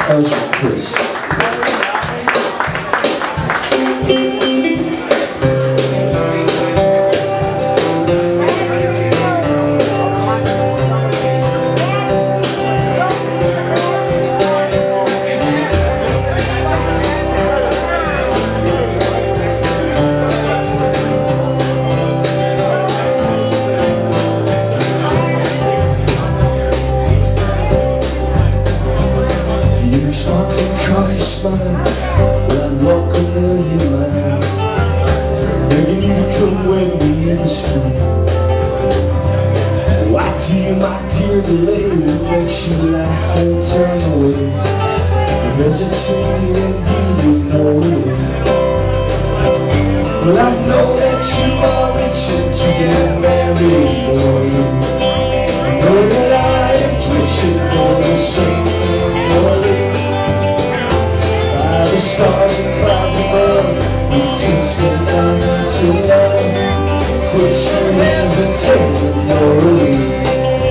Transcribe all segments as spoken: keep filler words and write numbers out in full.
That was from Chris. Well, I'd walk a million miles, begging you to come with me in the spring. Why do you, my dear, delay what makes you laugh and turn away? Hesitate and you would know it. Well, I know that you are itching to get married, boy. I know that I am twitching for the same thing, boy. The stars and clouds above, we can spend our nights alone. Quit your hesitating, no.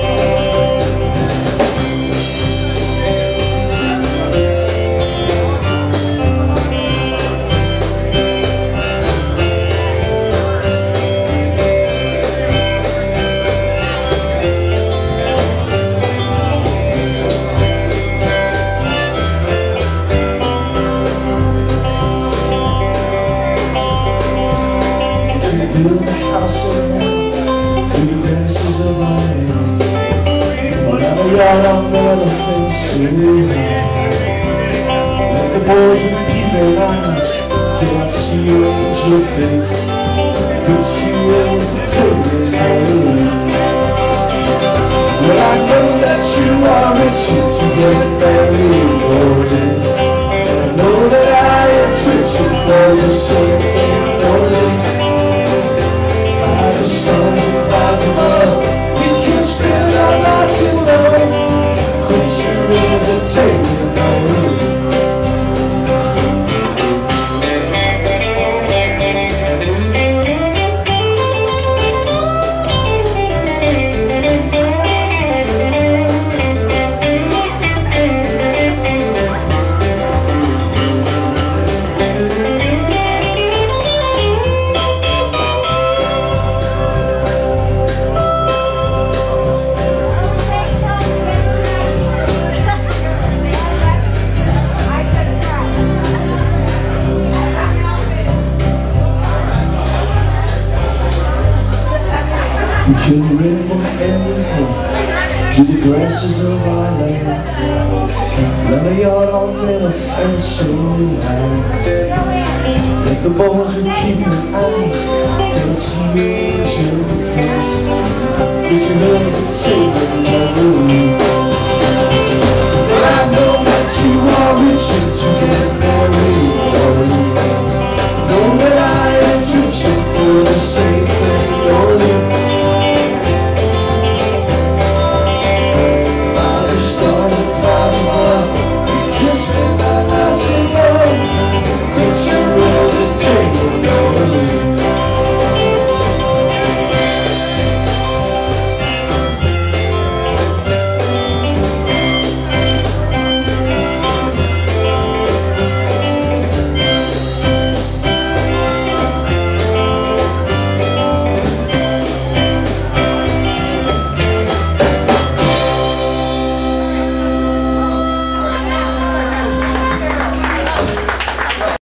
Build a house of wood in the grasses of our land. But out of yard I'll nail a fence so high. Let the boys with peeping eyes cannot see your angel face. Could you hesitate and well, I know that you are itching to get married, boy. I know that I am twitching for the same thing, boy. The stars and clouds above, we can spend our nights alone. Quit your hesitating, no. We can ramble hand in hand through the grasses of our land. Let a yard on in a fence so high. Let the boys with peeping eyes can see your angel face. Put your hands and take it,